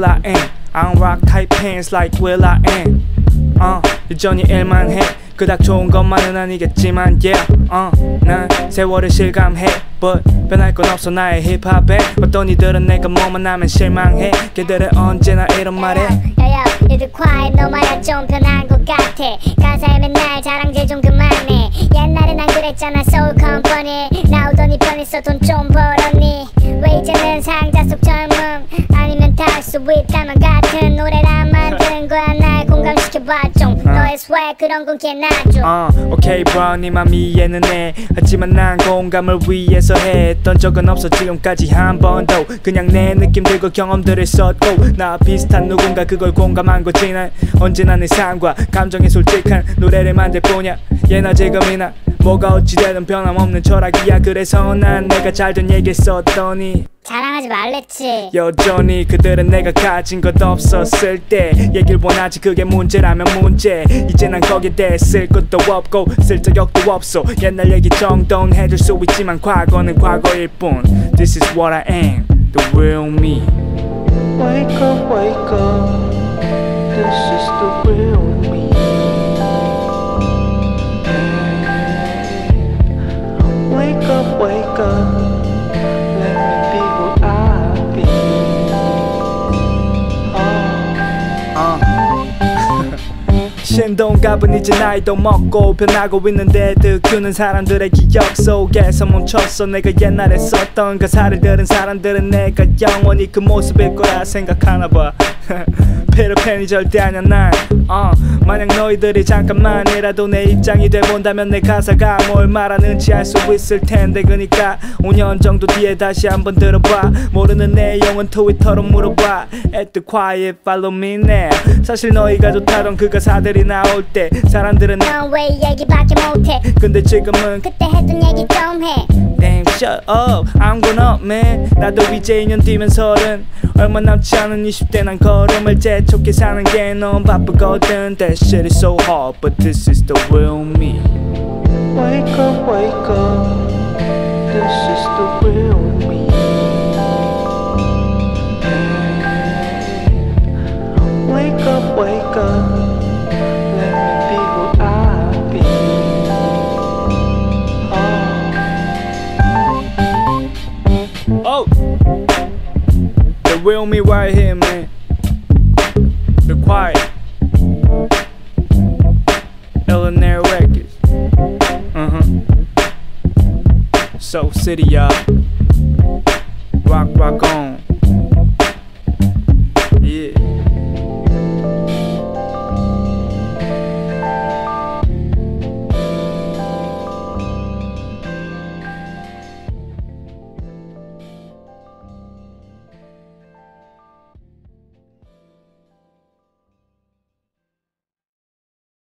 I am. I don't rock tight pants like Will I am. 여전히 일만 해. 그닥 좋은 것만은 아니겠지만 yeah. 난 세월을 실감해. But 변할 건 없어 나의 힙합에. 어떤 이들은 내가 뭐만 하면 실망해. 걔들은 언제나 이런 말해. 얘들 quiet 너 말야 좀 편한 것 같아. 가사에 맨날 자랑질 좀 그만해. 옛날엔 안 그랬잖아 soul company. 나오더니 편했어 돈 좀 벌었니. 왜 이제는 상자 속 젊음 아니면 탈 수 있다면 같은 노래랑 만드는 거야. 날 공감시켜봐 좀. 너의 swag 그런 건 걔나 줘. 오케이 bro 네 맘 이해는 해. 하지만 난 공감을 위해서 했던 적은 없어 지금까지 한 번도. 그냥 내 느낌들과 경험들을 썼고 나와 비슷한 누군가 그걸 공감한 거지. 난 언제나 내 삶과 감정에 솔직한 노래를 만들 뿐이야. 예나 지금이나 뭐가 어찌되든 변함없는 철학이야. 그래서 난 내가 잘된 얘기 썼더니 자랑하지 말랬지. 여전히 그들은 내가 가진 것 없었을 때 얘길 원하지. 그게 문제라면 문제. 이제 난 거기에 대해 쓸 것도 없고 쓸 자격도 없어. 옛날 얘기 정도는 해줄 수 있지만 과거는 과거일 뿐. This is what I am, the real me. Wake up, wake up. This is the real me. Wake up, wake up. 신동갑은 이제 나이도 먹고 변하고 있는데 들키우는 사람들의 기억 속에서 멈췄어. 내가 옛날에 썼던 가사를 들은 사람들은 내가 영원히 그 모습일 거라 생각하나봐. 페르펜이 절대 아냐 난. 만약 너희들이 잠깐만이라도 내 입장이 돼본다면 내 가사가 뭘 말하는지 알 수 있을 텐데. 그니까 5년 정도 뒤에 다시 한번 들어봐. 모르는 내용은 트위터로 물어봐. At the quiet follow me now. 사실 너희가 좋다던 그 가사들이 나올 때 사람들은 넌 왜 얘기밖에 못해. 근데 지금은 그때 했던 얘기 좀 해. Damn shut up I'm grown up man. 나도 이제 2년 뒤면 30. 얼마 남지 않은 20대 난 걸음을 재촉해 사는 게 너무 바쁘거든. That shit is so hard but this is the real me. Wake up, wake up. This is the real me. Wake up, wake up. Let me be who I be. Oh, the real me right here man. The Quiett Illinois Records. Soul City y'all. Rock on.